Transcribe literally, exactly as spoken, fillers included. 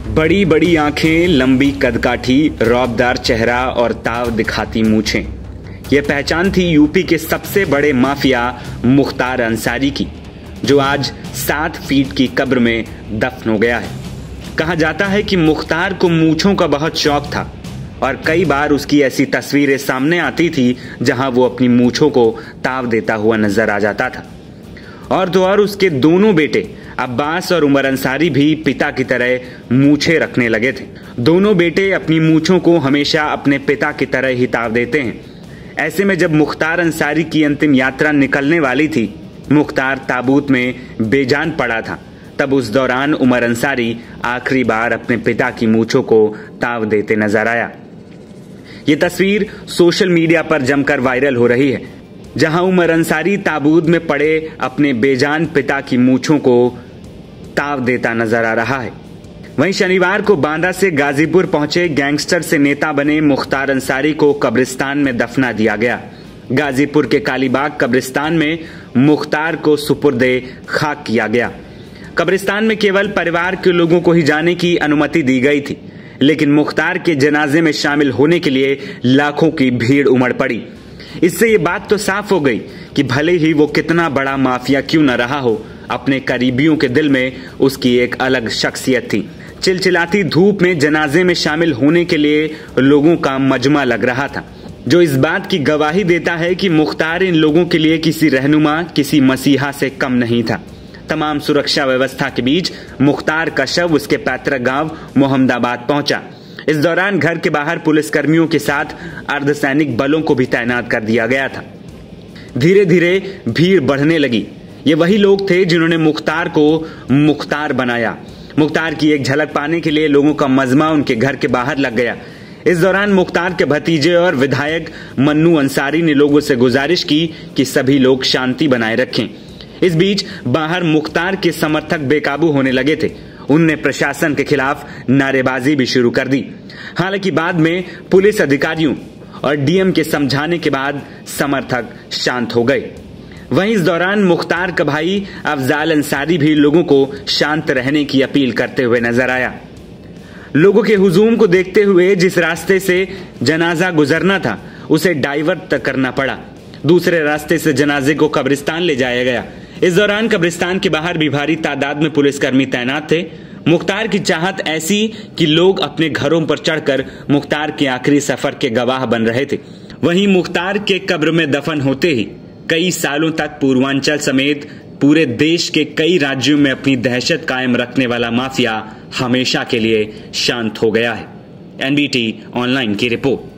बड़ी बड़ी आंखें, लंबी कदकाठी, रौबदार चेहरा और ताव दिखाती मूछें। यह पहचान थी यूपी के सबसे बड़े माफिया मुख्तार अंसारी की, जो आज सात फीट की कब्र में दफन हो गया है। कहा जाता है कि मुख्तार को मूछों का बहुत शौक था और कई बार उसकी ऐसी तस्वीरें सामने आती थी जहां वो अपनी मूछों को ताव देता हुआ नजर आ जाता था। और तो और उसके दोनों बेटे अब्बास और उमर अंसारी भी पिता की तरह मूछें रखने लगे थे। दोनों बेटे अपनी मूछों को हमेशा अपने पिता की तरह ही ताव देते हैं। ऐसे में जब मुख्तार अंसारी की अंतिम यात्रा निकलने वाली थी, मुख्तार ताबूत में बेजान पड़ा था, तब उस दौरान उमर अंसारी आखिरी बार अपने पिता की मूछों को ताव देते नजर आया। ये तस्वीर सोशल मीडिया पर जमकर वायरल हो रही है, जहां उमर अंसारी ताबूत में पड़े अपने बेजान पिता की मूछों को ताव देता नजर आ रहा है। वहीं शनिवार को बांदा से गाजीपुर पहुंचे गैंगस्टर से नेता बने मुख्तार अंसारी को कब्रिस्तान में दफना दिया गया। गाजीपुर के कालीबाग कब्रिस्तान में मुख्तार को सुपुर्दे खाक किया गया। कब्रिस्तान में केवल परिवार के लोगों को ही जाने की अनुमति दी गई थी, लेकिन मुख्तार के जनाजे में शामिल होने के लिए लाखों की भीड़ उमड़ पड़ी। इससे ये बात तो साफ हो गई कि भले ही वो कितना बड़ा माफिया क्यों न रहा हो, अपने करीबियों के दिल में उसकी एक अलग शख्सियत थी। चिलचिलाती धूप में जनाजे में शामिल होने के लिए लोगों का मजमा लग रहा था, जो इस बात की गवाही देता है कि मुख्तार इन लोगों के लिए किसी रहनुमा, किसी मसीहा से कम नहीं था। तमाम सुरक्षा व्यवस्था के बीच मुख्तार का शव उसके पैतृक गांव मोहम्मदाबाद पहुंचा। इस दौरान घर के बाहर पुलिसकर्मियों के साथ अर्धसैनिक बलों को भी तैनात कर दिया गया था। धीरे धीरे भीड़ बढ़ने लगी। ये वही लोग थे जिन्होंने मुख्तार को मुख्तार बनाया। मुख्तार की एक झलक पाने के लिए लोगों का मजमा उनके घर के बाहर लग गया। इस दौरान मुख्तार के भतीजे और विधायक मन्नू अंसारी ने लोगों से गुजारिश की कि सभी लोग शांति बनाए रखें। इस बीच बाहर मुख्तार के समर्थक बेकाबू होने लगे थे। उनने प्रशासन के खिलाफ नारेबाजी भी शुरू कर दी। हालांकि बाद में पुलिस अधिकारियों और डीएम के समझाने के बाद समर्थक शांत हो गए। वहीं इस दौरान मुख्तार का भाई अफजाल अंसारी भी लोगों को शांत रहने की अपील करते हुए नजर आया। लोगों के हुजूम को देखते हुए जिस रास्ते से जनाजा गुजरना था, उसे डाइवर्ट करना पड़ा। दूसरे रास्ते से जनाजे को कब्रिस्तान ले जाया गया। इस दौरान कब्रिस्तान के बाहर भी भारी तादाद में पुलिसकर्मी तैनात थे। मुख्तार की चाहत ऐसी कि लोग अपने घरों पर चढ़कर मुख्तार के आखिरी सफर के गवाह बन रहे थे। वहीं मुख्तार के कब्र में दफन होते ही कई सालों तक पूर्वांचल समेत पूरे देश के कई राज्यों में अपनी दहशत कायम रखने वाला माफिया हमेशा के लिए शांत हो गया है। एनबीटी ऑनलाइन की रिपोर्ट।